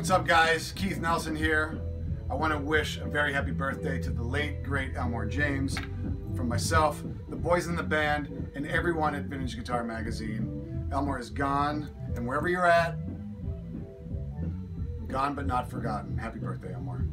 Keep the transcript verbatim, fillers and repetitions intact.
What's up, guys? Keith Nelson here. I want to wish a very happy birthday to the late, great Elmore James from myself, the boys in the band, and everyone at Vintage Guitar Magazine. Elmore is gone, and wherever you're at, gone but not forgotten. Happy birthday, Elmore.